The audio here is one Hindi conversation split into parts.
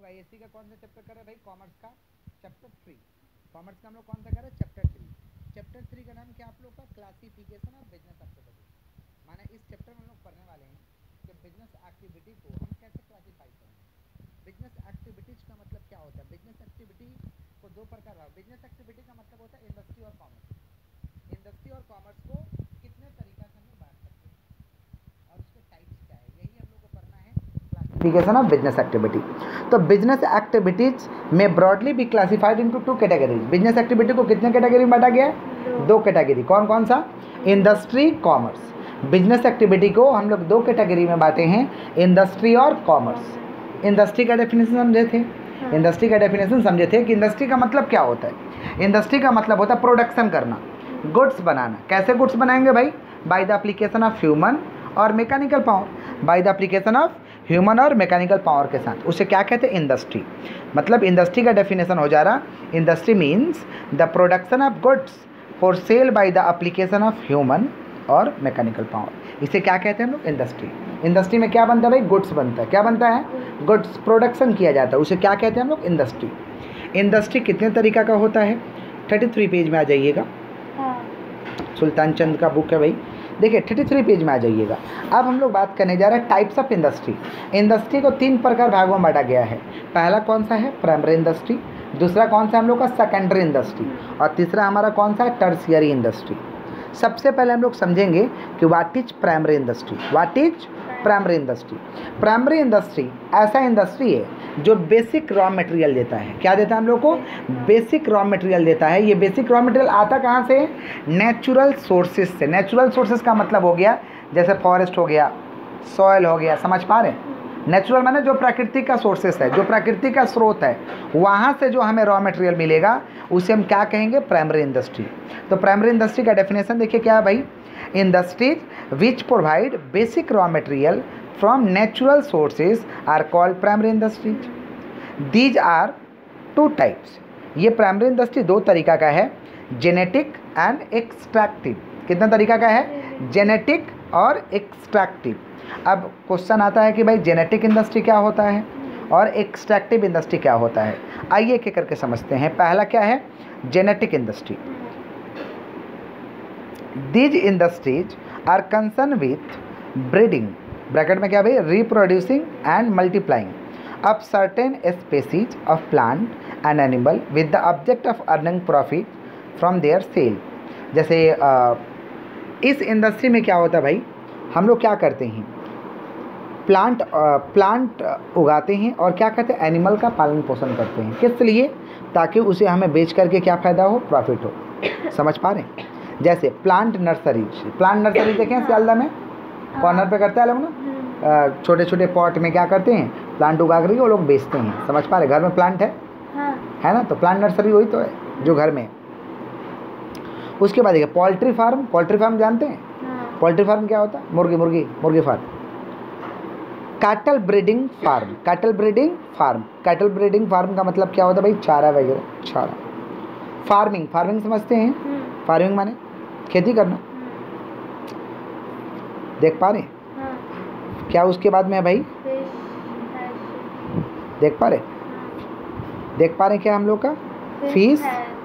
आईएससी का कौन सा चैप्टर कर रहे हैं भाई? कॉमर्स का चैप्टर 3। कॉमर्स का हम लोग कौन सा कर रहे हैं? चैप्टर 3। चैप्टर 3 का नाम क्या आप लोग का? Classification of business activity. माने इस चैप्टर में हम लोग पढ़ने वाले हैं कि बिजनेस एक्टिविटी को हम कैसे क्लासिफाई करेंगे। बिजनेस एक्टिविटीज का मतलब क्या होता है? बिजनेस एक्टिविटी को दो प्रकार है। बिजनेस एक्टिविटी का मतलब होता है इंडस्ट्री और कॉमर्स। इंडस्ट्री और कॉमर्स को कितने तरीका से हम लोग बांट सकते हैं और उसके टाइप्स क्या है, यही हम लोग को पढ़ना है, क्लासिफिकेशन ऑफ बिजनेस एक्टिविटी। तो बिजनेस एक्टिविटीज में broadly be classified into 2 categories. Business activity को कितने कैटेगरी में बांटा गया है? 2 कैटेगरी। कौन कौन सा? Industry, commerce. बिजनेस एक्टिविटी को हम लोग 2 कैटेगरी में बांटे हैं, इंडस्ट्री और कॉमर्स। इंडस्ट्री का डेफिनेशन समझे थे? इंडस्ट्री का डेफिनेशन समझे थे कि इंडस्ट्री का मतलब क्या होता है? इंडस्ट्री का मतलब होता है प्रोडक्शन करना, गुड्स बनाना। कैसे गुड्स बनाएंगे भाई? By the application of human और mechanical power. By the application of human और मैकेनिकल पावर के साथ, उसे क्या कहते हैं? इंडस्ट्री। मतलब इंडस्ट्री का डेफिनेशन हो जा रहा, industry means the production of goods for sale by the application of human और मैकेनिकल पावर। इसे क्या कहते हैं हम लोग? इंडस्ट्री। इंडस्ट्री में क्या बनता है भाई? गुड्स बनता है। क्या बनता है? गुड्स। प्रोडक्शन किया जाता है, उसे क्या कहते हैं हम लोग? इंडस्ट्री। इंडस्ट्री कितने तरीका का होता है? 33 पेज में आ जाइएगा। सुल्तान चंद का बुक है भाई, देखिए 33 पेज में आ जाइएगा। अब हम लोग बात करने जा रहे हैं टाइप्स ऑफ इंडस्ट्री। इंडस्ट्री को 3 प्रकार भागों में बांटा गया है। पहला कौन सा है? Primary industry. दूसरा कौन सा हम लोग का? Secondary industry. और तीसरा हमारा कौन सा है? Tertiary industry. सबसे पहले हम लोग समझेंगे कि what is primary industry. What is primary industry? Primary industry ऐसा इंडस्ट्री है जो बेसिक रॉ मटेरियल देता है। क्या देता है हम लोग को? बेसिक रॉ मटेरियल देता है। ये बेसिक रॉ मटेरियल आता कहाँ से? नेचुरल सोर्सेज से। नेचुरल सोर्सेज का मतलब हो गया जैसे फॉरेस्ट हो गया, सॉयल हो गया, समझ पा रहे हैं? नेचुरल माने जो प्राकृतिक का सोर्सेस है, जो प्राकृतिक का स्रोत है, वहाँ से जो हमें रॉ मटेरियल मिलेगा उसे हम क्या कहेंगे? Primary industry. तो प्राइमरी इंडस्ट्री का डेफिनेशन देखिए क्या है भाई? Industries which provide basic raw material from natural sources are called primary industries. These are 2 types. ये प्राइमरी इंडस्ट्री 2 तरीका का है, जेनेटिक एंड एक्सट्रैक्टिव। कितना तरीका का है? जेनेटिक और एक्सट्रैक्टिव। अब क्वेश्चन आता है कि भाई जेनेटिक इंडस्ट्री क्या होता है और एक्सट्रैक्टिव इंडस्ट्री क्या होता है। आइए एक एक करके समझते हैं। पहला क्या है? Genetic industry. These industries are concern with breeding, bracket में क्या भाई? Reproducing and multiplying of certain species of plant and animal with the object of earning profit from their sale। जैसे इस इंडस्ट्री में क्या होता है भाई? हम लोग क्या करते हैं? प्लांट उगाते हैं और क्या करते हैं? एनिमल का पालन पोषण करते हैं। किस लिए? ताकि उसे हमें बेच करके क्या फ़ायदा हो? प्रॉफिट हो। समझ पा रहे हैं? जैसे प्लांट नर्सरीज। प्लांट नर्सरीज देखें सियालदा में कॉर्नर पे करते हैं लोग ना, छोटे छोटे पॉट में क्या करते हैं? प्लांट उगा करके वो लोग बेचते हैं। समझ पा रहे? घर में प्लांट है, है ना? तो प्लांट नर्सरी वही तो है जो घर में। उसके बाद देखिए पोल्ट्री फार्म। पोल्ट्री फार्म जानते हैं? पोल्ट्री फार्म क्या होता है? मुर्गी farm. Cattle breeding farm. Cattle breeding farm. Cattle breeding farm का मतलब क्या होता है भाई? चारा वगैरह, चारा। फार्मिंग। फार्मिंग समझते हैं? फार्मिंग माने खेती करना। देख पा रहे? क्या उसके बाद में है भाई? देख पा रहे? देख पा रहे क्या हम लोग का? फिश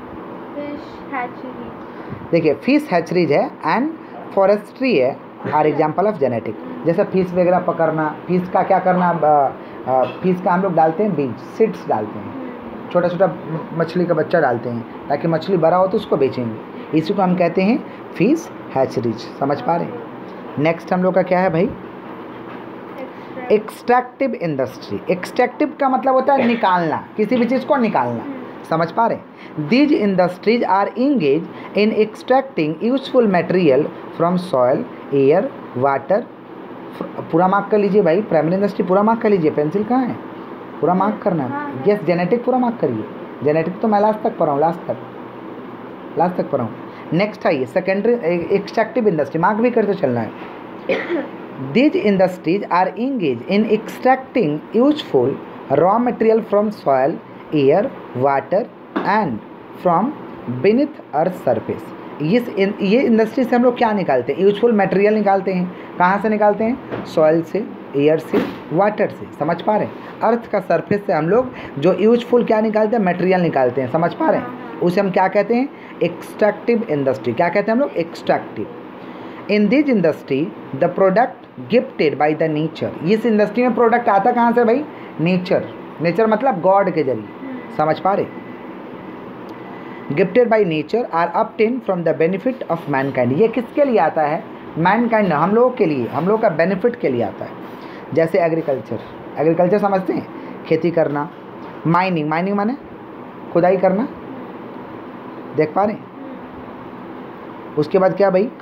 देखिए फिश हैचरीज है एंड फॉरेस्ट्री है, आर एग्जाम्पल ऑफ जेनेटिक। जैसे फिश वगैरह पकड़ना, फिश का क्या करना? फिश का हम लोग डालते हैं बीज, सीड्स डालते हैं, छोटा छोटा मछली का बच्चा डालते हैं ताकि मछली बड़ा हो तो उसको बेचेंगे। इसी को हम कहते हैं फिश हैचरीज। समझ पा रहे हैं? नेक्स्ट हम लोग का क्या है भाई? Extractive industry. एक्सट्रैक्टिव का मतलब होता है निकालना, किसी भी चीज़ को निकालना। समझ पा रहे हैं? These industries are engage in extracting useful material from soil, air, water. पूरा मार्क कर लीजिए भाई, प्राइमरी इंडस्ट्री पूरा मार्क कर लीजिए। पेंसिल कहाँ है? पूरा मार्क करना है। यस, जेनेटिक पूरा मार्क करिए। जेनेटिक तो मैं लास्ट तक पढ़ा हूँ, लास्ट तक पढ़ा हूँ। नेक्स्ट आइए सेकेंडरी एक्सट्रैक्टिव इंडस्ट्री, मार्क भी करते चलना है। These industries are engaged in extracting useful raw material from soil, air, water and from beneath earth surface। ये इंडस्ट्री से हम लोग क्या निकालते हैं? यूजफुल मटेरियल निकालते हैं। कहाँ से निकालते हैं? सॉइल से, एयर से, वाटर से, समझ पा रहे हैं। अर्थ का सरफेस से हम लोग जो यूजफुल क्या निकालते हैं, मटेरियल निकालते हैं, समझ पा रहे हैं। उसे हम क्या कहते हैं, एक्सट्रैक्टिव इंडस्ट्री। क्या कहते हैं हम लोग, extractive. In this industry the product gifted by the nature. इस इंडस्ट्री में प्रोडक्ट आता कहाँ से भाई, नेचर। नेचर मतलब गॉड के जरिए, समझ पा रहे। Gifted by nature are obtain from the benefit of mankind. ये किसके लिए आता है, मैनकाइंड, हम लोगों के लिए, हम लोग का बेनिफिट के लिए आता है। जैसे एग्रीकल्चर, एग्रीकल्चर समझते हैं, खेती करना। माइनिंग, माइनिंग माने खुदाई करना, देख पा रहे हैं। उसके बाद क्या भाई,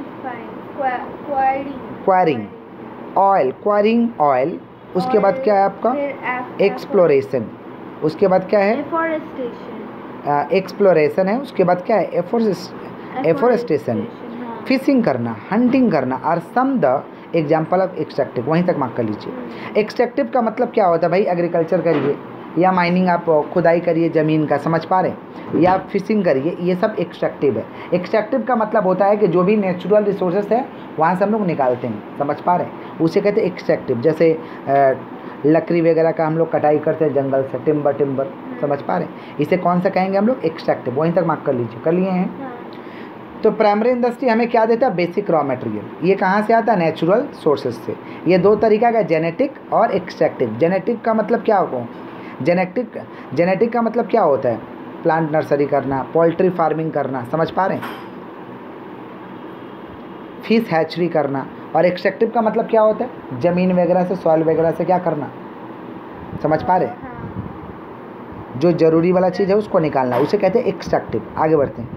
क्वायरिंग, ऑयल, क्वायरिंग ऑयल। उसके बाद क्या है आपका, एक्सप्लोरेशन। उसके बाद क्या है, एक्सप्लोरेशन है। उसके बाद क्या है, एफोरेस्टेशन। फिशिंग करना, हंटिंग करना। और some the example of extractive, वहीं तक मार्क कर लीजिए। एक्सट्रैक्टिव का मतलब क्या होता है भाई, एग्रीकल्चर करिए या माइनिंग, आप खुदाई करिए ज़मीन का, समझ पा रहे हैं, या फिशिंग करिए, ये सब एक्सट्रैक्टिव है। एक्सट्रैक्टिव का मतलब होता है कि जो भी नेचुरल रिसोर्सेस है वहाँ से हम लोग निकालते हैं, समझ पा रहे हैं, उसे कहते हैं एक्सट्रैक्टिव। जैसे लकड़ी वगैरह का हम लोग कटाई करते हैं जंगल से, टिम्बर, समझ पा रहे हैं, इसे कौन सा कहेंगे हम लोग, एक्सट्रैक्टिव। वहीं तक मार्क कर लीजिए, कर लिए हैं। तो प्राइमरी इंडस्ट्री हमें क्या देता है, बेसिक रॉ मटेरियल। ये कहाँ से आता है, नेचुरल सोर्सेज से। ये दो तरीका का, जेनेटिक और एक्सट्रैक्टिव। जेनेटिक का मतलब क्या होगा, जेनेटिक का मतलब क्या होता है, प्लांट नर्सरी करना, पोल्ट्री फार्मिंग करना, समझ पा रहे हैं, फिश हैचरी करना। और एक्सट्रैक्टिव का मतलब क्या होता है, ज़मीन वगैरह से, सॉइल वगैरह से क्या करना, समझ पा रहे हैं, जो ज़रूरी वाला चीज़ है उसको निकालना, उसे कहते हैं एक्सट्रैक्टिव। आगे बढ़ते हैं।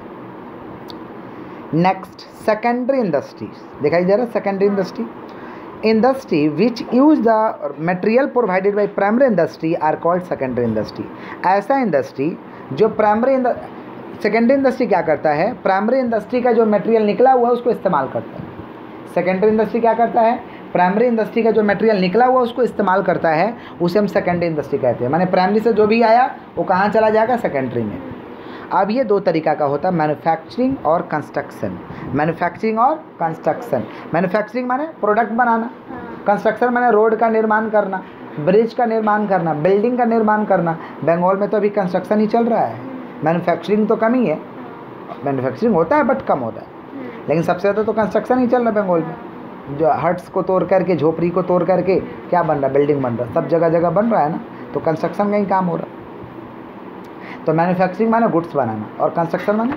नेक्स्ट, सेकेंडरी इंडस्ट्री दिखाई दे रहा है। Secondary industry which use the material provided by primary industry are called secondary industry. ऐसा इंडस्ट्री जो सेकेंडरी इंडस्ट्री क्या करता है, प्राइमरी इंडस्ट्री का जो मटेरियल निकला हुआ है उसको इस्तेमाल करता है। सेकेंडरी इंडस्ट्री क्या करता है, प्राइमरी इंडस्ट्री का जो मटेरियल निकला हुआ उसको इस्तेमाल करता है, उसे हम सेकेंडरी इंडस्ट्री कहते हैं। माने प्राइमरी से जो भी आया वो कहाँ चला जाएगा, सेकेंडरी में। अब ये दो तरीका का होता है, मैन्युफैक्चरिंग और कंस्ट्रक्शन। मैन्युफैक्चरिंग और कंस्ट्रक्शन। मैन्युफैक्चरिंग माने प्रोडक्ट बनाना, कंस्ट्रक्शन माने रोड का निर्माण करना, ब्रिज का निर्माण करना, बिल्डिंग का निर्माण करना। बंगाल में तो अभी कंस्ट्रक्शन ही चल रहा है, मैन्युफैक्चरिंग तो कम ही है। मैन्युफैक्चरिंग होता है बट कम होता है, लेकिन सबसे ज़्यादा तो कंस्ट्रक्शन ही चल रहा है बंगाल में। जो हट्स को तोड़ करके, झोपड़ी को तोड़ करके क्या बन रहा है, बिल्डिंग बन रहा है, सब जगह जगह बन रहा है ना, तो कंस्ट्रक्शन का ही काम हो रहा है। तो मैन्युफैक्चरिंग माने गुड्स बनाना और कंस्ट्रक्शन माने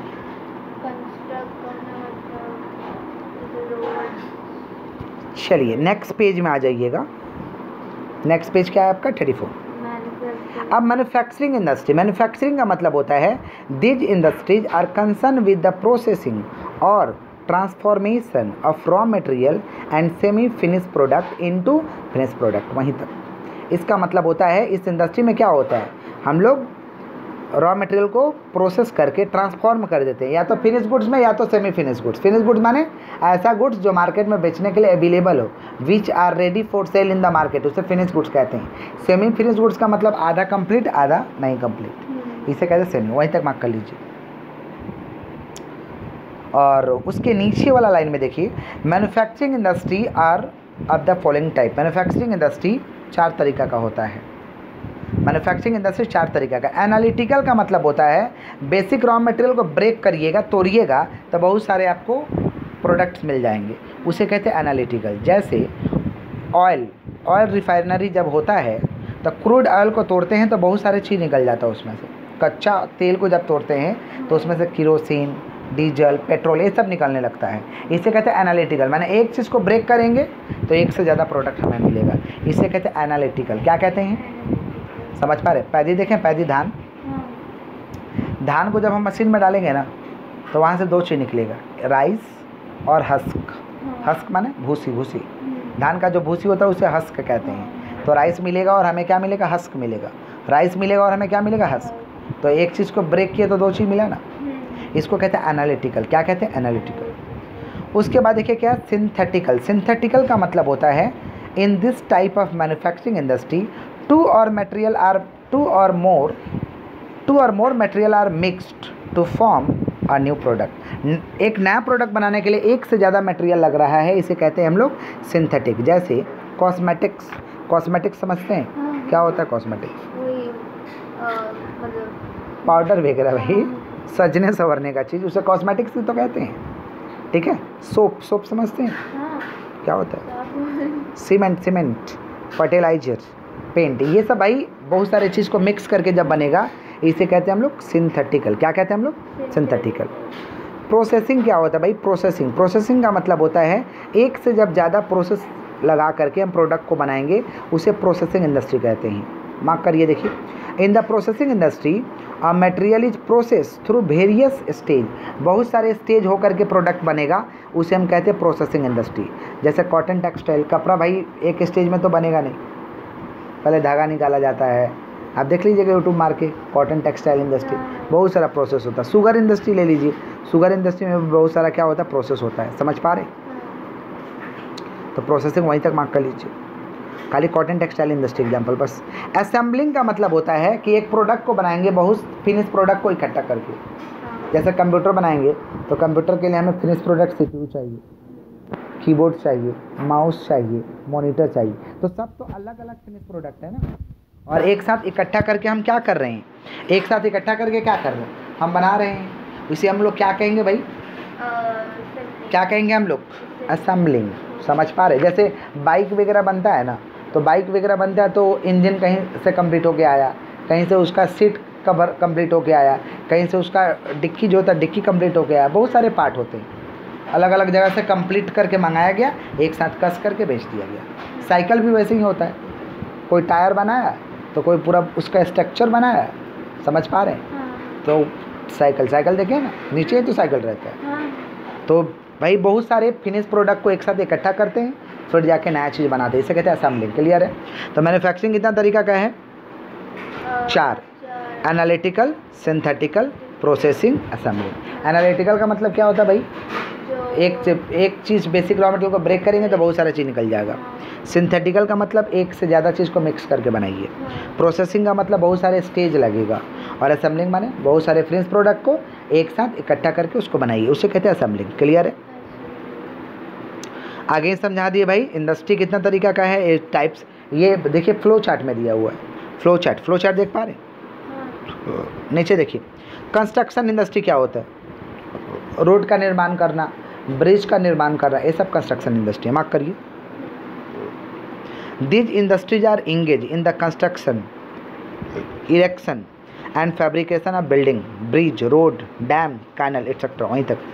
चलिए नेक्स्ट पेज में आ जाइएगा। नेक्स्ट पेज क्या है आपका, 34। अब मैन्युफैक्चरिंग इंडस्ट्री, मैन्युफैक्चरिंग का मतलब होता है this industries are concern with the processing और transformation of raw material and semi finish product into finish product. वहीं तक इसका मतलब होता है, इस इंडस्ट्री में क्या होता है, हम लोग रॉ मटेरियल को प्रोसेस करके ट्रांसफॉर्म कर देते हैं, या तो फिनिश गुड्स में या तो semi finish goods. Finish goods माने ऐसा गुड्स जो मार्केट में बेचने के लिए अवेलेबल हो, which are ready for sale in the market, उसे फिनिश गुड्स कहते हैं। सेमी फिनिश गुड्स का मतलब आधा कंप्लीट आधा नहीं कंप्लीट, इसे कहते हैं सेमी। वहीं तक मार्क कर लीजिए। और उसके नीचे वाला लाइन में देखिए, manufacturing industry are of the following type. Manufacturing industry 4 तरीका का होता है। मैन्युफैक्चरिंग इंडस्ट्री 4 तरीका का। एनालिटिकल का मतलब होता है बेसिक रॉ मटेरियल को ब्रेक करिएगा, तोड़िएगा तो बहुत सारे आपको प्रोडक्ट्स मिल जाएंगे, उसे कहते हैं एनालिटिकल। जैसे ऑयल रिफाइनरी जब होता है तो क्रूड ऑयल को तोड़ते हैं तो बहुत सारे चीज़ निकल जाता है उसमें से। कच्चा तेल को जब तोड़ते हैं तो उसमें से किरोसिन, डीजल, पेट्रोल ये सब निकलने लगता है, इसे कहते हैं एनालिटिकल। माने एक चीज़ को ब्रेक करेंगे तो एक से ज़्यादा प्रोडक्ट हमें मिलेगा, इसे कहते हैं एनालिटिकल। क्या कहते हैं, समझ पा रहे। पैदी देखें, पैदी धान को जब हम मशीन में डालेंगे ना तो वहाँ से 2 चीज़ निकलेगा, राइस और हस्क। हस्क माने भूसी। धान का जो भूसी होता है उसे हस्क कहते हैं। तो राइस मिलेगा और हमें क्या मिलेगा, हस्क मिलेगा। राइस मिलेगा और हमें क्या मिलेगा, हस्क। तो एक चीज़ को ब्रेक किया तो 2 चीज़ मिला ना, इसको कहते हैं एनालिटिकल। क्या कहते हैं, एनालिटिकल। उसके बाद देखिए क्या, सिंथेटिकल। सिंथेटिकल का मतलब होता है in this type of manufacturing industry two or more material are mixed to form a new product। एक नया प्रोडक्ट बनाने के लिए एक से ज़्यादा मटेरियल लग रहा है, इसे कहते हैं हम लोग सिंथेटिक। जैसे कॉस्मेटिक्स, कॉस्मेटिक्स समझते हैं? हाँ। क्या होता है कॉस्मेटिक्स? वही मतलब पाउडर वगैरह भाई, सजने संवरने का चीज़, उसे कॉस्मेटिक्स ही तो कहते हैं, ठीक है। सोप, सोप समझते हैं? हाँ, क्या होता है? साबुन। सीमेंट, सीमेंट, फर्टिलाइजर, पेंट, ये सब भाई बहुत सारे चीज़ को मिक्स करके जब बनेगा इसे कहते हैं हम लोग सिंथेटिकल। क्या कहते हैं हम लोग? सिंथेटिकल। प्रोसेसिंग क्या होता है भाई? प्रोसेसिंग, प्रोसेसिंग का मतलब होता है एक से जब ज़्यादा प्रोसेस लगा करके हम प्रोडक्ट को बनाएंगे उसे प्रोसेसिंग इंडस्ट्री कहते हैं। मार्क करिए, देखिए, in the processing industry a material is process through various stage, बहुत सारे स्टेज होकर के प्रोडक्ट बनेगा उसे हम कहते हैं प्रोसेसिंग इंडस्ट्री। जैसे कॉटन टेक्सटाइल, कपड़ा भाई एक स्टेज में तो बनेगा नहीं, पहले धागा निकाला जाता है, आप देख लीजिएगा यूट्यूब मार के, कॉटन टेक्सटाइल इंडस्ट्री, बहुत सारा प्रोसेस होता है। शुगर इंडस्ट्री ले लीजिए, शुगर इंडस्ट्री में भी बहुत सारा क्या होता है? प्रोसेस होता है, समझ पा रहे? तो प्रोसेसिंग वहीं तक मार्क कर लीजिए, खाली कॉटन टेक्सटाइल इंडस्ट्री एग्जांपल बस। असेंबलिंग का मतलब होता है कि एक प्रोडक्ट को बनाएंगे बहुत फिनिश प्रोडक्ट को इकट्ठा करके, जैसे कंप्यूटर बनाएंगे तो कंप्यूटर के लिए हमें फिनिश प्रोडक्ट CPU चाहिए, कीबोर्ड चाहिए, माउस चाहिए, मॉनिटर चाहिए, तो सब तो अलग अलग फिनिश प्रोडक्ट है ना, और एक साथ इकट्ठा करके हम क्या कर रहे हैं? एक साथ इकट्ठा करके क्या कर रहे हैं? हम बना रहे हैं, इसे हम लोग क्या कहेंगे भाई? क्या कहेंगे हम लोग? असेंबलिंग। समझ पा रहे? जैसे बाइक वगैरह बनता है ना, तो बाइक वगैरह बनता है तो इंजन कहीं से कंप्लीट होके आया, कहीं से उसका सीट कवर कंप्लीट होके आया, कहीं से उसका डिक्की जो होता है डिक्की कंप्लीट होके आया, बहुत सारे पार्ट होते हैं, अलग अलग जगह से कंप्लीट करके मंगाया गया, एक साथ कस करके बेच दिया गया। साइकिल भी वैसे ही होता है, कोई टायर बनाया तो कोई पूरा उसका स्ट्रक्चर बनाया, समझ पा रहे हैं? तो साइकिल, साइकिल देखें ना, नीचे तो साइकिल रहता है। तो भाई बहुत सारे फिनिश प्रोडक्ट को एक साथ इकट्ठा करते हैं फिर जाके नया चीज़ बनाते हैं, इसे कहते हैं असेंबलिंग। क्लियर है? तो मैन्युफैक्चरिंग कितना तरीका का है? 4, analytical, synthetical, processing, assembling. Analytical का मतलब क्या होता है भाई? एक चीज़ बेसिक रॉ मटेरियल को ब्रेक करेंगे तो बहुत सारा चीज़ निकल जाएगा। सिंथेटिकल का मतलब एक से ज़्यादा चीज़ को मिक्स करके बनाइए। प्रोसेसिंग का मतलब बहुत सारे स्टेज लगेगा, और असेंबलिंग माने बहुत सारे फिनिश प्रोडक्ट को एक साथ इकट्ठा करके उसको बनाइए, उसे कहते हैं असेंबलिंग। क्लियर है? आगे समझा दिए भाई। इंडस्ट्री कितना तरीका का है, एक टाइप्स। ये देखिए फ्लो चार्ट में दिया हुआ है, फ्लो चार्ट, फ्लो चार्ट देख पा रहे? नीचे देखिए, कंस्ट्रक्शन इंडस्ट्री क्या होता है? रोड का निर्माण करना, ब्रिज का निर्माण करना, ये सब कंस्ट्रक्शन इंडस्ट्री है। मार्क करिए, these industries are engage in the construction, erection and fabrication of building, bridge, road, dam, canal etcetera. वहीं तक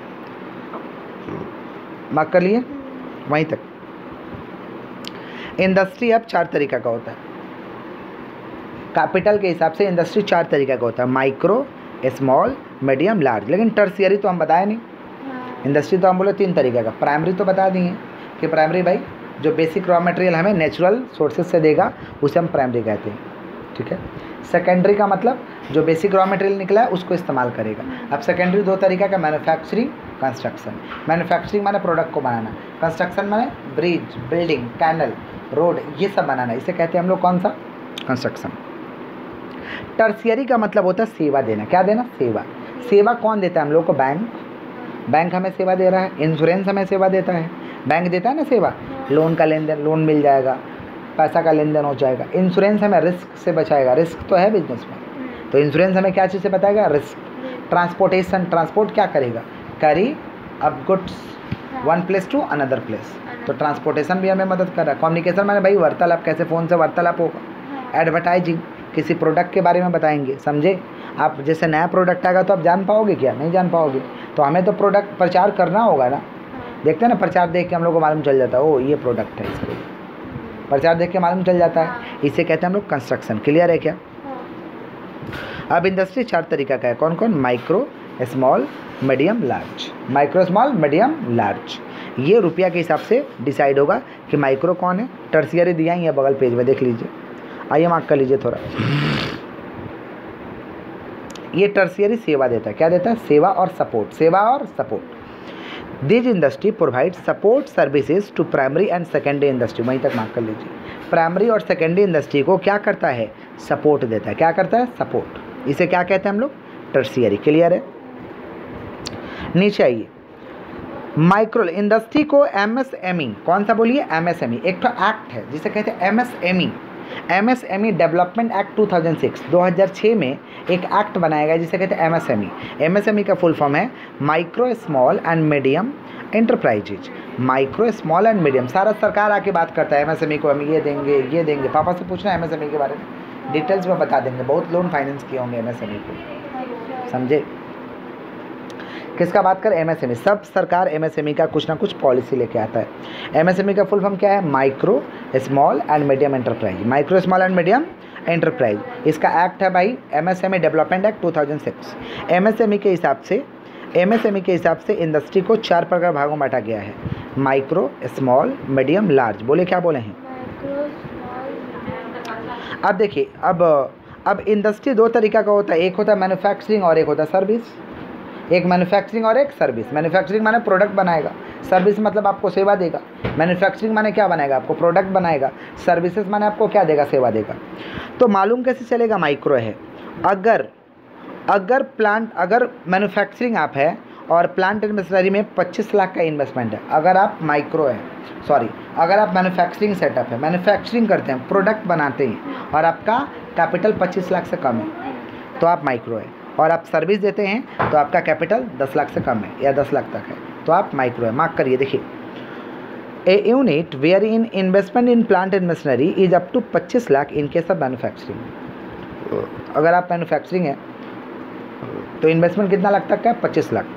मार्क कर लिए, वहीं तक। इंडस्ट्री अब 4 तरीका का होता है, कैपिटल के हिसाब से इंडस्ट्री 4 तरीका का होता है, माइक्रो, स्मॉल, मीडियम, लार्ज। लेकिन टर्शियरी तो हम बताए नहीं। इंडस्ट्री तो हम बोले 3 तरीके का। प्राइमरी तो बता दिए कि प्राइमरी भाई जो बेसिक रॉ मटेरियल हमें नेचुरल सोर्सेज से देगा उसे हम प्राइमरी कहते हैं, ठीक है। सेकेंडरी का मतलब जो बेसिक रॉ मटेरियल निकला है उसको इस्तेमाल करेगा। अब सेकेंडरी 2 तरीका का, मैन्युफैक्चरिंग, कंस्ट्रक्शन। मैन्युफैक्चरिंग माने प्रोडक्ट को बनाना, कंस्ट्रक्शन माने ब्रिज, बिल्डिंग, कैनल, रोड, ये सब बनाना, इसे कहते हैं हम लोग कौन सा? कंस्ट्रक्शन। टर्शियरी का मतलब होता है सेवा देना। क्या देना? सेवा। सेवा कौन देता है हम लोग को? बैंक। बैंक हमें सेवा दे रहा है। इंश्योरेंस हमें सेवा देता है, बैंक देता है ना सेवा। लोन का लेन देन, लोन मिल जाएगा, पैसा का लेन देन हो जाएगा। इंश्योरेंस हमें रिस्क से बचाएगा, रिस्क तो है बिजनेस में, तो इंश्योरेंस हमें क्या चीज़ से बताएगा? रिस्क। ट्रांसपोर्टेशन, ट्रांसपोर्ट क्या करेगा? Carry up goods one place to another place, तो ट्रांसपोर्टेशन भी हमें मदद कर रहा है। कम्युनिकेशन माने भाई वार्तालाप, कैसे फ़ोन से वार्तालाप होगा। एडवर्टाइजिंग, किसी प्रोडक्ट के बारे में बताएंगे, समझे आप। जैसे नया प्रोडक्ट आएगा तो आप जान पाओगे क्या? नहीं जान पाओगे, तो हमें तो प्रोडक्ट प्रचार करना होगा ना। देखते हैं ना, प्रचार देख के हम लोग को मालूम चल जाता है, ओ ये प्रोडक्ट है, इसको प्रचार देख के मालूम चल जाता है। इसे कहते हैं हम लोग कंस्ट्रक्शन। क्लियर है क्या? अब इंडस्ट्री 4 तरीका का है, कौन कौन? Micro, small, medium, large. Micro, small, medium, large, ये रुपया के हिसाब से डिसाइड होगा कि माइक्रो कौन है। टर्शियरी दिया ही है बगल पेज में, देख लीजिए। आइए मार्क कर लीजिए थोड़ा। ये टर्शियरी सेवा देता है। क्या देता है? सेवा और सपोर्ट, सेवा और support. This industry provide support services to primary and secondary industry. वहीं तक मार्क कर लीजिए। प्राइमरी और सेकेंडरी इंडस्ट्री को क्या करता है? सपोर्ट देता है। क्या करता है? सपोर्ट। इसे क्या कहते हैं हम लोग? टर्शियरी। क्लियर है? नीचे आइए। माइक्रो इंडस्ट्री को एमएसएमई, कौन सा बोलिए, एमएसएमई, एक तो एक्ट है जिसे कहते हैं एमएसएमई, एमएसएमई डेवलपमेंट एक्ट 2006, 2006 में एक एक्ट बनाया गया जिसे कहते हैं एमएसएमई। एमएसएमई का फुल फॉर्म है micro small and medium enterprises. Micro small and medium, सारा सरकार आके बात करता है एमएसएमई को हम ये देंगे। पापा से पूछना एमएसएमई के बारे में, डिटेल्स में बता देंगे। बहुत लोन फाइनेंस किए होंगे एमएसएमई को, समझे। किसका बात कर, एमएसएमई। सब सरकार एमएसएमई का कुछ ना कुछ पॉलिसी लेके आता है। एमएसएमई का फुल फॉर्म क्या है, micro small and medium enterprise. Micro small and medium enterprise, इसका एक्ट है भाई एमएसएमई डेवलपमेंट एक्ट 2006। एमएसएमई के हिसाब से इंडस्ट्री को 4 प्रकार भागों में बांटा गया है, माइक्रो स्मॉल मीडियम लार्ज। बोले क्या बोले हैं। अब देखिए, अब इंडस्ट्री 2 तरीका का होता है, एक होता है मैन्युफैक्चरिंग और एक होता है सर्विस। एक मैन्युफैक्चरिंग और एक सर्विस। मैन्युफैक्चरिंग माने प्रोडक्ट बनाएगा, सर्विस मतलब आपको सेवा देगा। मैन्युफैक्चरिंग माने क्या बनाएगा, आपको प्रोडक्ट बनाएगा। सर्विसेज माने आपको क्या देगा, सेवा देगा। तो मालूम कैसे चलेगा माइक्रो है, अगर मैन्युफैक्चरिंग आप है और प्लांट एंड मशीनरी में 25 लाख का इन्वेस्टमेंट है, अगर आप मैन्युफैक्चरिंग सेटअप है, मैन्युफैक्चरिंग करते हैं, प्रोडक्ट बनाते हैं और आपका कैपिटल 25 लाख से कम है तो आप माइक्रो है। और आप सर्विस देते हैं तो आपका कैपिटल 10 लाख से कम है या 10 लाख तक है तो आप माइक्रो है। मार्क करिए, देखिए, unit where in investment in plant and machinery is up to 25 lakh in case of manufacturing. अगर आप मैन्युफैक्चरिंग है तो इन्वेस्टमेंट कितना लाख तक का है, 25 lakh.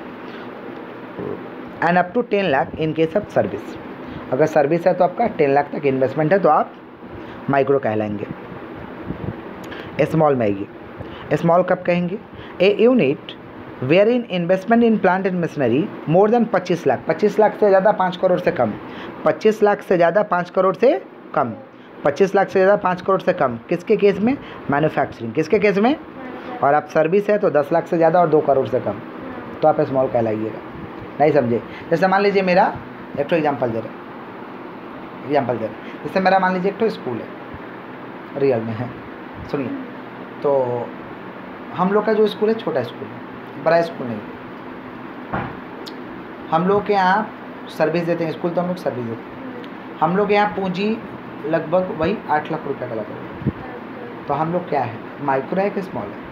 And up to 10 lakh in case of service. अगर सर्विस है तो आपका 10 लाख तक इन्वेस्टमेंट है तो आप माइक्रो कहलाएंगे। स्मॉल में आइए, स्मॉल कब कहेंगे, a unit where in investment in plant and machinery more than 25 lakh, 25 lakh से ज़्यादा 5 करोड़ से कम, 25 लाख से ज़्यादा 5 करोड़ से कम, 25 लाख से ज़्यादा 5 करोड़ से कम। किसके केस में, मैन्युफैक्चरिंग। किसके केस में, और आप सर्विस है तो 10 लाख से ज़्यादा और 2 करोड़ से कम तो आप स्मॉल कहलाइएगा। नहीं समझे। जैसे मान लीजिए मेरा एक तो एग्जाम्पल दे रहे, जैसे मेरा मान लीजिए एक तो स्कूल है, रियल में है, सुनिए। तो हम लोग का जो स्कूल है छोटा स्कूल है, बड़ा स्कूल नहीं। हम लोग के यहाँ सर्विस देते हैं, स्कूल तो हम लोग सर्विस देते हैं। हम लोग के यहाँ पूंजी लगभग वही 8 लाख रुपये का लगभग। तो हम लोग क्या है, माइक्रो है कि स्मॉल है,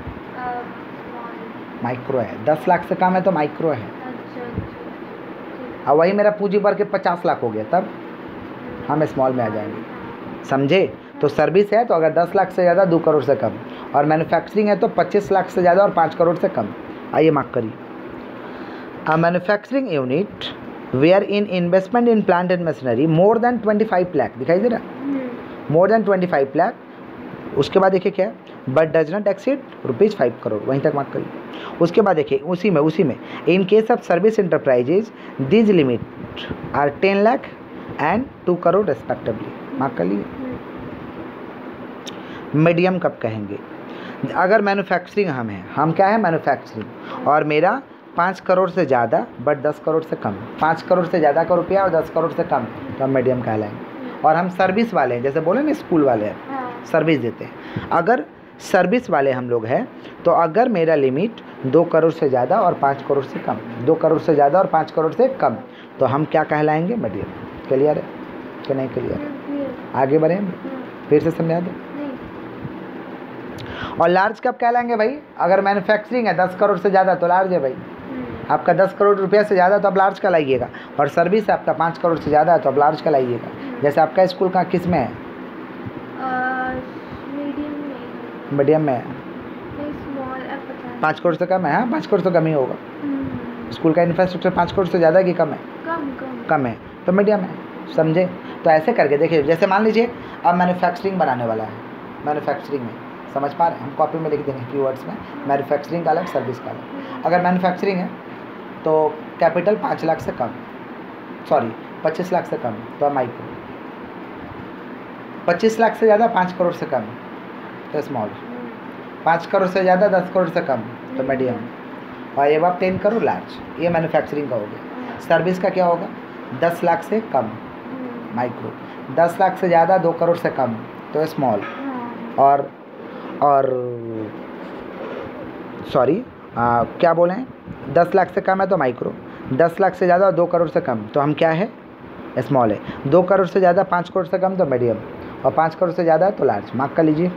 माइक्रो है। 10 लाख से कम है तो माइक्रो है। और वही मेरा पूंजी भर के 50 लाख हो गया तब हम स्मॉल में आ जाएंगे, समझे। तो सर्विस है तो अगर 10 लाख से ज़्यादा 2 करोड़ से कम, और मैन्युफैक्चरिंग है तो 25 लाख से ज़्यादा और 5 करोड़ से कम। आइए मार्क करिए, a manufacturing unit where in investment in plant and machinery more than 25 lakh, दिखाई दे रहा, मोर देन 25 लाख। उसके बाद देखिए क्या है, but does not exceed ₹5 crore, वहीं तक मार्क करिए। उसके बाद देखिए उसी में in case of service enterprises these limit are 10 lakh and 2 crore respectively, mark कर लिए। मीडियम कब कहेंगे, अगर मैन्युफैक्चरिंग हम क्या है, मैन्युफैक्चरिंग, और मेरा 5 करोड़ से ज़्यादा बट 10 करोड़ से कम, 5 करोड़ से ज़्यादा का रुपया और 10 करोड़ से कम तो हम मीडियम कहलाएंगे। और हम सर्विस वाले हैं, जैसे बोले ना स्कूल वाले हैं, सर्विस देते हैं। अगर सर्विस वाले हम लोग हैं तो अगर मेरा लिमिट 2 करोड़ से ज़्यादा और 5 करोड़ से कम, 2 करोड़ से ज़्यादा और 5 करोड़ से कम तो हम क्या कहलाएंगे, मीडियम। क्लियर है कि नहीं क्लियर है, आगे बढ़ें, फिर से समझा दें। और लार्ज कब कहलाएंगे भाई, अगर मैन्युफैक्चरिंग है 10 करोड़ से ज़्यादा तो लार्ज है भाई, आपका 10 करोड़ रुपया से ज़्यादा तो आप लार्ज कहलाइएगा। और सर्विस है आपका 5 करोड़ से ज़्यादा है तो आप लार्ज कहलाइएगा। जैसे आपका स्कूल का किस में है, मीडियम में है, 5 करोड़ से कम है। हाँ, 5 करोड़ से कम ही होगा। स्कूल का इंफ्रास्ट्रक्चर 5 करोड़ से ज़्यादा कि कम है, कम है तो मीडियम है, समझे। तो ऐसे करके देखिए, जैसे मान लीजिए अब मैन्युफैक्चरिंग बनाने वाला है, मैन्युफैक्चरिंग में समझ पा रहे हैं, हम कॉपी में लिख देंगे कीवर्ड्स में, मैन्युफैक्चरिंग का अलग, सर्विस का अलग। अगर मैन्युफैक्चरिंग है तो कैपिटल 5 लाख से कम, 25 लाख से कम तो माइक्रो, 25 लाख से ज़्यादा 5 करोड़ से कम तो स्मॉल, 5 करोड़ से ज़्यादा 10 करोड़ से कम तो मीडियम, और ये बात 10 करोड़ लार्ज। ये मैन्युफैक्चरिंग का हो गया। सर्विस का क्या होगा, 10 लाख से कम माइक्रो, 10 लाख से ज़्यादा 2 करोड़ से कम तो स्मॉल, और क्या बोले हैं, 10 लाख से कम है तो माइक्रो, 10 लाख से ज़्यादा और 2 करोड़ से कम तो हम क्या है, स्मॉल है। 2 करोड़ से ज़्यादा 5 करोड़ से कम तो मीडियम, और 5 करोड़ से ज़्यादा तो लार्ज। मार्क कर लीजिए।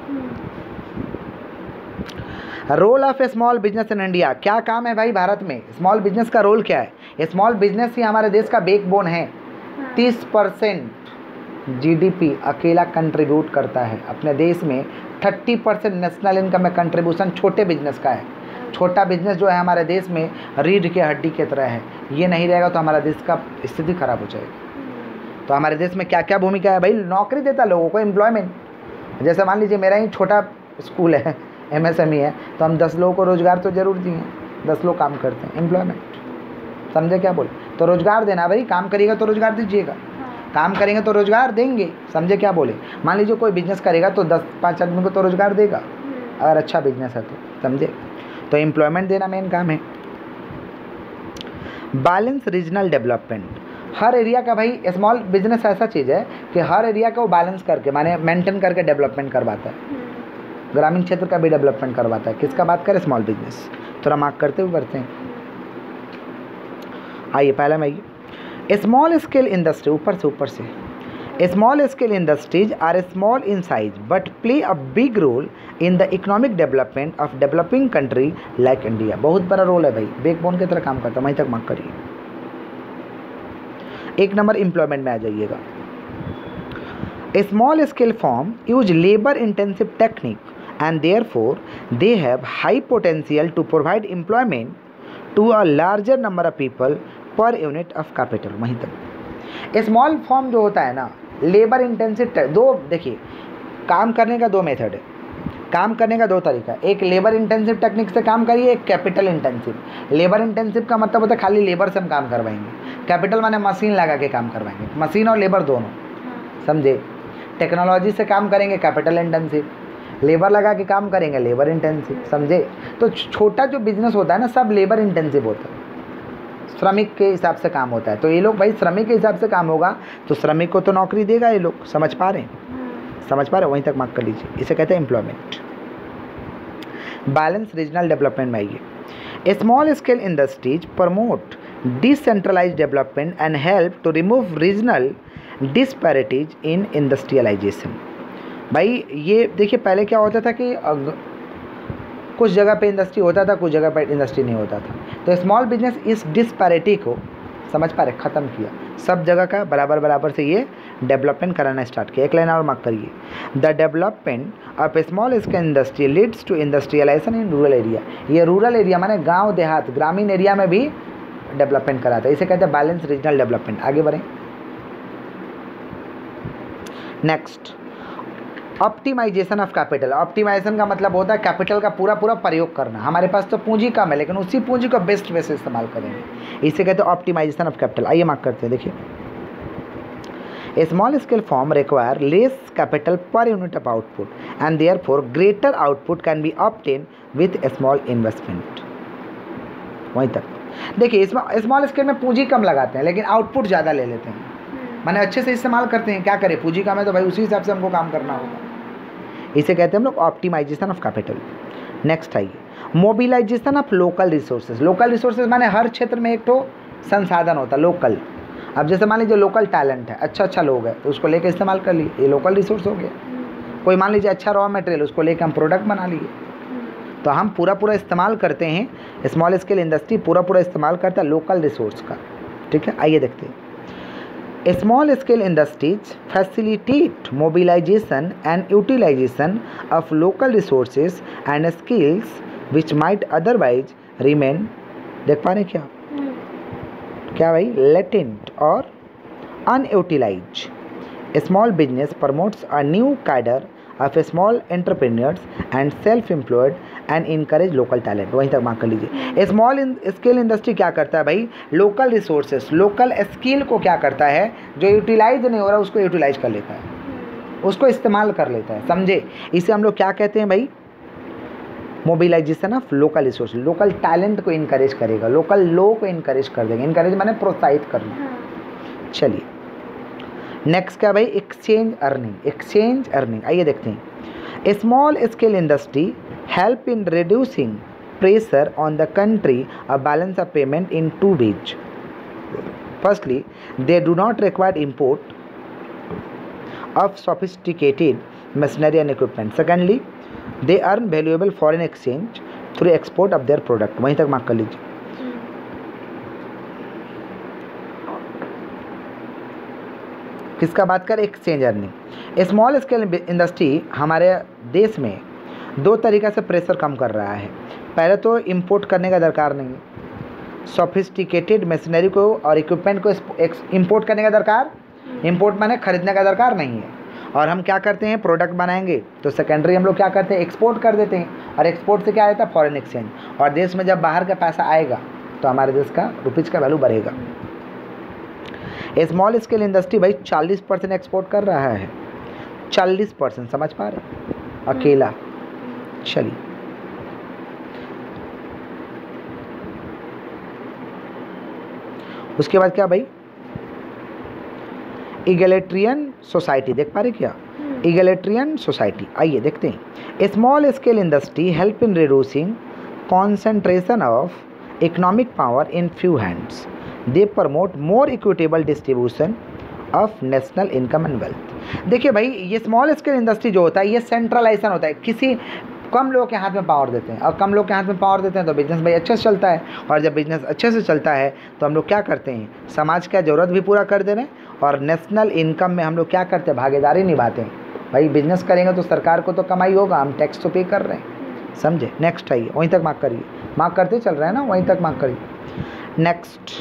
Role of a small business in India, क्या काम है भाई भारत में, स्मॉल बिजनेस का रोल क्या है। स्मॉल बिजनेस ही हमारे देश का बैकबोन है। 30% जीडीपी अकेला कंट्रीब्यूट करता है अपने देश में। 30% नेशनल इनकम में कंट्रीब्यूशन छोटे बिजनेस का है। छोटा बिजनेस जो है हमारे देश में रीढ़ के हड्डी की तरह है, ये नहीं रहेगा तो हमारा देश का स्थिति खराब हो जाएगी। तो हमारे देश में क्या क्या भूमिका है भाई, नौकरी देता लोगों को, एम्प्लॉयमेंट। जैसे मान लीजिए मेरा ही छोटा स्कूल है, MSME है, तो हम 10 लोगों को रोज़गार तो जरूर दिए, 10 लोग काम करते हैं, एम्प्लॉयमेंट। समझे क्या बोले, तो रोज़गार देना भाई, काम करिएगा तो रोज़गार दीजिएगा, काम करेंगे तो रोज़गार देंगे। समझे क्या बोले, मान लीजिए कोई बिजनेस करेगा तो 10-5 आदमी को तो रोज़गार देगा अगर अच्छा बिजनेस है तो, समझे। तो एम्प्लॉयमेंट देना मेन काम है। बैलेंस रीजनल डेवलपमेंट, हर एरिया का भाई स्मॉल बिजनेस ऐसा चीज़ है कि हर एरिया को बैलेंस करके माने मेंटेन करके डेवलपमेंट करवाता है, ग्रामीण क्षेत्र का भी डेवलपमेंट करवाता है। किसका बात करें, स्मॉल बिजनेस। थोड़ा मार्क करते हुए करते हैं। आइए पहले में आइए, स्मॉल स्केल इंडस्ट्री, ऊपर से small scale industries are small in size but play a big role in the economic development of developing country like India. बहुत बड़ा रोल है भाई, बैकबोन की तरह काम करता है। वहीं तक मार्क करिए। 1 नंबर एम्प्लॉयमेंट में आ जाइएगा। A small scale firm use labor intensive technique and therefore they have high potential to provide employment to a larger number of people per unit of capital। वहीं तक स्मॉल फॉर्म जो होता है ना, लेबर इंटेंसिव, दो देखिए काम करने का 2 मेथड है, काम करने का 2 तरीका है। एक लेबर इंटेंसिव टेक्निक से काम करिए, एक कैपिटल इंटेंसिव। लेबर इंटेंसिव का मतलब होता है खाली लेबर से हम काम करवाएंगे, कैपिटल माने मशीन लगा के काम करवाएंगे, मशीन और लेबर दोनों, समझे। टेक्नोलॉजी से काम करेंगे कैपिटल इंटेंसिव, लेबर लगा के काम करेंगे लेबर इंटेंसिव, समझे। तो छोटा जो बिजनेस होता है ना सब लेबर इंटेंसिव होता है, श्रमिक के हिसाब से काम होता है। तो ये लोग भाई श्रमिक के हिसाब से काम होगा तो श्रमिक को तो नौकरी देगा ये लोग, समझ पा रहे हैं, समझ पा रहे हैं। वहीं तक मार्क कर लीजिए। इसे कहते हैं एम्प्लॉयमेंट। बैलेंस रीजनल डेवलपमेंट में आइए। Small scale industries promote decentralised development and help to remove regional disparities in industrialisation. भाई ये देखिए पहले क्या होता था कि कुछ जगह पे इंडस्ट्री होता था, कुछ जगह पे इंडस्ट्री नहीं होता था। तो स्मॉल बिजनेस इस डिस्पैरिटी को समझ पा रहे, ख़त्म किया, सब जगह का बराबर बराबर से ये डेवलपमेंट कराना स्टार्ट किया। 1 लाइन और मार्क करिए। The development of small scale industry leads to industrialisation in rural area. ये रूरल एरिया माने गाँव देहात ग्रामीण एरिया में भी डेवलपमेंट कराता है, इसे कहते हैं बैलेंस रीजनल डेवलपमेंट। आगे बढ़ें। Next, optimisation of capital. Optimisation का मतलब होता है कैपिटल का पूरा प्रयोग करना। हमारे पास तो पूंजी कम है लेकिन उसी पूंजी को बेस्ट वे से इस्तेमाल करेंगे, इसे कहते हैं ऑप्टिमाइजेशन ऑफ कैपिटल। आइए मार्क करते हैं। देखिए, a small scale form require less capital per unit of output and therefore greater output can be obtain with a small investment. वहीं तक देखिए, स्मॉल स्केल में पूंजी कम लगाते हैं लेकिन आउटपुट ज़्यादा ले लेते हैं, माने अच्छे से इस्तेमाल करते हैं। क्या करें, पूंजी कम है तो भाई उसी हिसाब से हमको काम करना होगा, इसे कहते हैं हम लोग ऑप्टिमाइजेशन ऑफ कैपिटल। नेक्स्ट आइए, mobilisation of local resources. Local resources माने हर क्षेत्र में एक तो संसाधन होता है लोकल। अब जैसे मान लीजिए लोकल टैलेंट है, अच्छा लोग है तो उसको लेके इस्तेमाल कर लिए, ये लोकल रिसोर्स हो गया। कोई मान लीजिए अच्छा रॉ मटेरियल, उसको लेके हम प्रोडक्ट बना लिए। तो हम पूरा इस्तेमाल करते हैं, स्मॉल स्केल इंडस्ट्री पूरा इस्तेमाल करता है लोकल रिसोर्स का। ठीक है, आइए देखते हैं। Small scale industries facilitate mobilization and utilization of local resources and skills which might otherwise remain, देख पा रहे क्या भाई, latent or unutilized. A small business promotes a new cadre of small entrepreneurs and self-employed and encourage local talent। वहीं तक मार्क कर लीजिए। स्मॉल स्केल इंडस्ट्री क्या करता है भाई, लोकल रिसोर्सेस लोकल स्किल को क्या करता है, जो यूटिलाइज नहीं हो रहा उसको यूटिलाइज कर लेता है, उसको इस्तेमाल कर लेता है, समझे। इसे हम लोग क्या कहते हैं भाई, mobilisation of local resource. Local talent को इनकरेज करेगा, लोकल लोग को इनकरेज कर देंगे। इनकरेज माने प्रोत्साहित करना। चलिए नेक्स्ट क्या भाई, एक्सचेंज अर्निंग। एक्सचेंज अर्निंग आइए देखते हैं। Small scale industry help in reducing pressure on the country, a balance of payment in 2 ways। Firstly they do not require import of sophisticated machinery and equipment. Secondly, they earn valuable foreign exchange through export of their product. वहीं तक मार्क कर लीजिए. किसका बात कर? Exchange earning. Small scale industry हमारे देश में दो तरीक़ा से प्रेशर कम कर रहा है. पहले तो इंपोर्ट करने का दरकार नहीं है. सोफिस्टिकेटेड मशीनरी को और इक्विपमेंट को इंपोर्ट करने का दरकार, इंपोर्ट माने खरीदने का दरकार नहीं है. और हम क्या करते हैं? प्रोडक्ट बनाएंगे तो सेकेंडरी हम लोग क्या करते हैं? एक्सपोर्ट कर देते हैं. और एक्सपोर्ट से क्या आता है? Foreign exchange. और देश में जब बाहर का पैसा आएगा तो हमारे देश का रुपीज़ का वैल्यू बढ़ेगा. स्मॉल स्केल इंडस्ट्री भाई 40% एक्सपोर्ट कर रहा है. 40%, समझ पा रहे? अकेला. चलिए, उसके बाद क्या भाई? Egalitarian society. देख पा रहे क्या? Egalitarian society. आइए देखते हैं. Small scale industry help in reducing concentration of economic power in few hands. They promote more equitable distribution of national income and wealth. देखिए भाई, ये स्मॉल स्केल इंडस्ट्री जो होता है ये सेंट्रलाइजेशन होता है. किसी कम लोगों के हाथ में पावर देते हैं, और कम लोग के हाथ में पावर देते हैं तो बिजनेस भाई अच्छे से चलता है. और जब बिजनेस अच्छे से चलता है तो हम लोग क्या करते हैं? समाज का ज़रूरत भी पूरा कर दे रहे हैं और नेशनल इनकम में हम लोग क्या करते हैं? भागीदारी निभाते हैं. भाई बिजनेस करेंगे तो सरकार को तो कमाई होगा, हम टैक्स तो पे कर रहे हैं. समझे? नेक्स्ट आइए, वहीं तक मार्क करिए. मार्क करते चल रहे हैं ना, वहीं तक मार्क करिए. Next,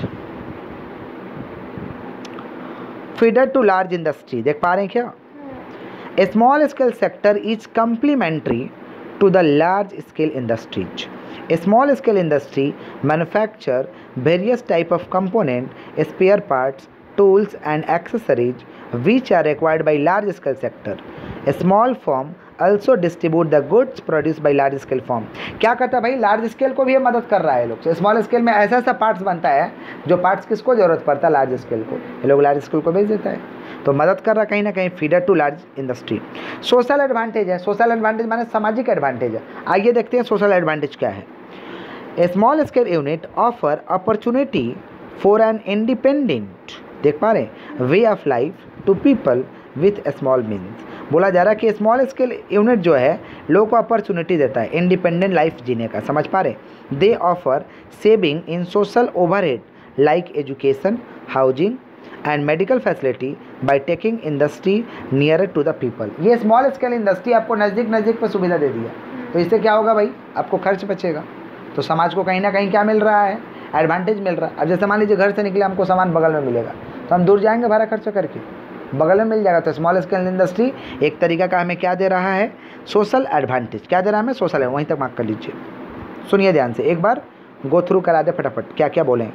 feeder to large industry. देख पा रहे हैं क्या? Small scale sector is complementary to the large scale industries. A small scale industry manufacture various type of component, spare parts, tools and accessories which are required by large scale sector. A small firm also distribute the goods produced by large scale firm. क्या करता है भाई? लार्ज स्केल को भी ये मदद कर रहा है लोग. स्मॉल स्केल में ऐसा ऐसा पार्ट्स बनता है जो पार्ट्स किसको ज़रूरत पड़ता है? लार्ज स्केल को. ये लोग लार्ज स्केल को भेज देता है, तो मदद कर रहा कहीं ना कहीं. Feeder to large industry. Social advantage है. सोशल एडवांटेज माने सामाजिक एडवांटेज है. आइए देखते हैं सोशल एडवांटेज क्या है. A small scale unit offer opportunity for an independent, देख पा रहे, way of life to people with small means. बोला जा रहा है कि स्मॉल स्केल यूनिट जो है लोगों को अपॉर्चुनिटी देता है इंडिपेंडेंट लाइफ जीने का. समझ पा रहे? They offer saving in social overhead like education, housing and medical facility by taking industry near to the people. ये स्मॉल स्केल इंडस्ट्री आपको नज़दीक पर सुविधा दे दी है, तो इससे क्या होगा भाई? आपको खर्च बचेगा. तो समाज को कहीं ना कहीं क्या मिल रहा है? एडवांटेज मिल रहा है. अब जैसे मान लीजिए घर से निकले, हमको सामान बगल में मिलेगा तो हम दूर जाएंगे भाड़ा खर्च करके? बगल में मिल जाएगा. तो स्मॉल स्केल इंडस्ट्री एक तरीका का हमें क्या दे रहा है? Social advantage. क्या दे रहा है हमें? सोशल. वहीं तक मार्क कर लीजिए. सुनिए ध्यान से, एक बार गो थ्रू करा दे फटाफट क्या क्या बोलें.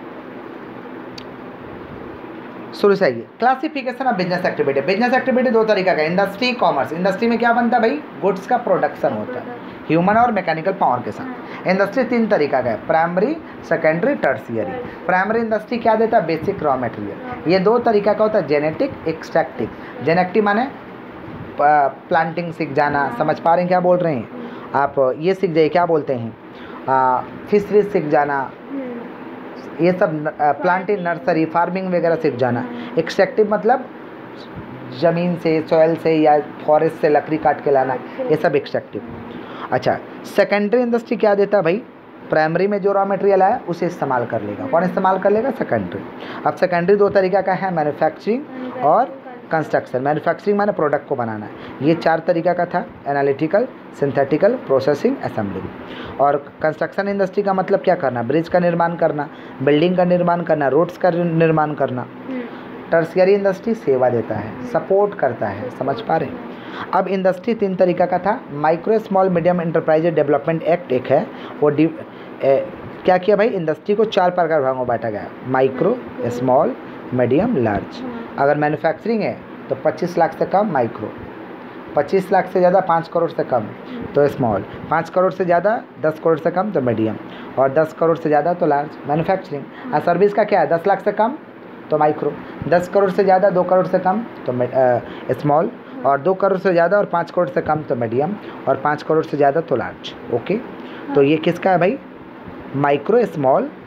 शुरू से आइए. Classification of business activity. Business activity दो तरीका का, इंडस्ट्री, कॉमर्स. इंडस्ट्री में क्या बनता है भाई? गुड्स का प्रोडक्शन होता है ह्यूमन और मैकेनिकल पावर के साथ. इंडस्ट्री तीन तरीका का है, primary, secondary, tertiary. Primary industry क्या देता है? Basic raw material. ये दो तरीका का होता है, जेनेटिक, एक्सट्रैक्टिव. जेनेटिक माने प्लांटिंग सीख जाना. समझ पा रहे हैं क्या बोल रहे हैं आप? ये सीख जाइए, क्या बोलते हैं, फिशरीज सीख जाना, ये सब प्लांटिंग, नर्सरी, फार्मिंग वगैरह सीख जाना. एक्सट्रैक्टिव मतलब ज़मीन से, सॉइल से या फॉरेस्ट से लकड़ी काट के लाना, ये सब एक्सट्रैक्टिव. अच्छा, सेकेंडरी इंडस्ट्री क्या देता है भाई? प्राइमरी में जो रॉ मटेरियल आया उसे इस्तेमाल कर लेगा. कौन इस्तेमाल कर लेगा? सेकेंडरी. अब सेकेंडरी दो तरीका का है, मैन्युफैक्चरिंग और कंस्ट्रक्शन. मैन्युफैक्चरिंग माने प्रोडक्ट को बनाना. ये चार तरीका का था, एनालिटिकल, सिंथेटिकल, प्रोसेसिंग, असेंबलिंग. और कंस्ट्रक्शन इंडस्ट्री का मतलब क्या करना? ब्रिज का निर्माण करना, बिल्डिंग का निर्माण करना, रोड्स का निर्माण करना. टर्शियरी इंडस्ट्री सेवा देता है, सपोर्ट करता है. समझ पा रहे हैं? अब इंडस्ट्री तीन तरीका का था. Micro small medium enterprise development act एक है, वो क्या किया भाई? इंडस्ट्री को चार प्रकार भागों में बांटा गया, माइक्रो, स्मॉल, मीडियम, लार्ज. अगर मैन्युफैक्चरिंग है तो 25 लाख से कम माइक्रो, 25 लाख से ज़्यादा 5 करोड़ से कम तो स्मॉल, 5 करोड़ से ज़्यादा 10 करोड़ से कम तो मीडियम, और 10 करोड़ से ज़्यादा तो लार्ज. मैन्युफैक्चरिंग. और सर्विस का क्या है? 10 लाख से कम तो माइक्रो, 10 करोड़ से ज़्यादा 2 करोड़ से कम तो स्मॉल, और 2 करोड़ से ज़्यादा और 5 करोड़ से कम तो मीडियम, और 5 करोड़ से ज़्यादा तो लार्ज. ओके, तो ये किसका है भाई? Micro, small,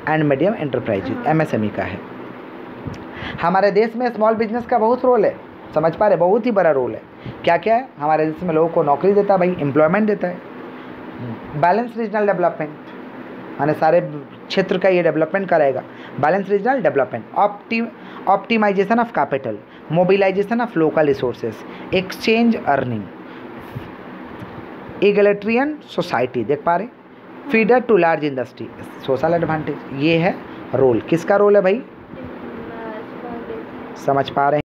and medium enterprises, MSME का है। हमारे देश में स्मॉल बिजनेस का बहुत रोल है, समझ पा रहे, बहुत ही बड़ा रोल है। क्या क्या है हमारे देश में, लोगों को नौकरी देता है भाई, एम्प्लॉयमेंट देता है। बैलेंस रीजनल डेवलपमेंट, माने सारे क्षेत्र का ये डेवलपमेंट कराएगा। Balance regional development, optimisation of capital, mobilisation of local resources, exchange earning, egalitarian society, देख पा रहे, feeder to large industry, social advantage. ये है रोल, किसका रोल है भाई, समझ पा रहे हैं।